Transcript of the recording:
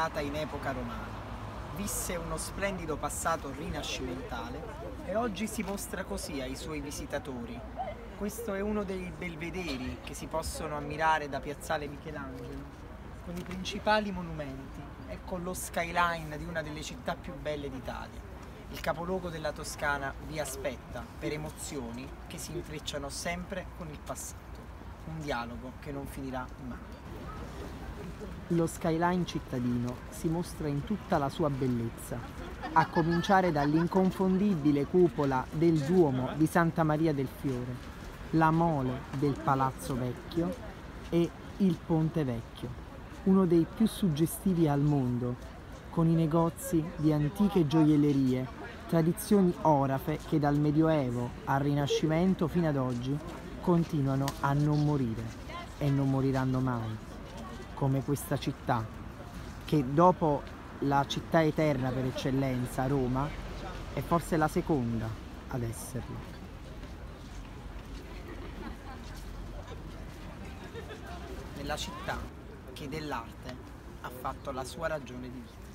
nata in epoca romana. Visse uno splendido passato rinascimentale e oggi si mostra così ai suoi visitatori. Questo è uno dei belvederi che si possono ammirare da Piazzale Michelangelo, con i principali monumenti e con lo skyline di una delle città più belle d'Italia. Il capoluogo della Toscana vi aspetta per emozioni che si intrecciano sempre con il passato. Un dialogo che non finirà mai. Lo skyline cittadino si mostra in tutta la sua bellezza, a cominciare dall'inconfondibile cupola del Duomo di Santa Maria del Fiore, la mole del Palazzo Vecchio e il Ponte Vecchio, uno dei più suggestivi al mondo, con i negozi di antiche gioiellerie, tradizioni orafe che dal Medioevo al Rinascimento fino ad oggi continuano a non morire e non moriranno mai. Come questa città, che dopo la città eterna per eccellenza, Roma, è forse la seconda ad esserlo. Nella città che dell'arte ha fatto la sua ragione di vita.